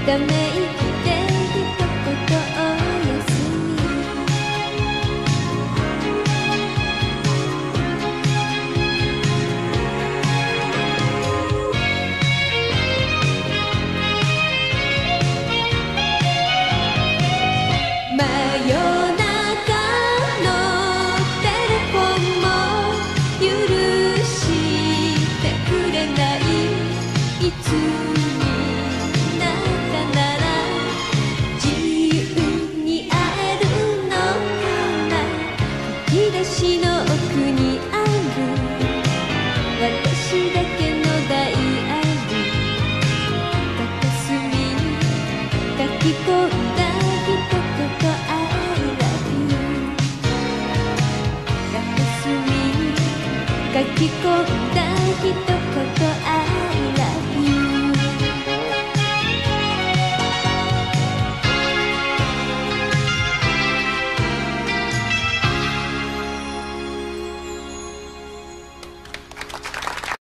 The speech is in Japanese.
ため息で一言おやすみ。真夜中のテレフォンも許してくれない。いつになったなら自由に会えるのかな。引き出しの奥にある私だけのダイアリー。片隅に書き込んだ一言 I love you。 片隅に書き込んだ一言 I love you。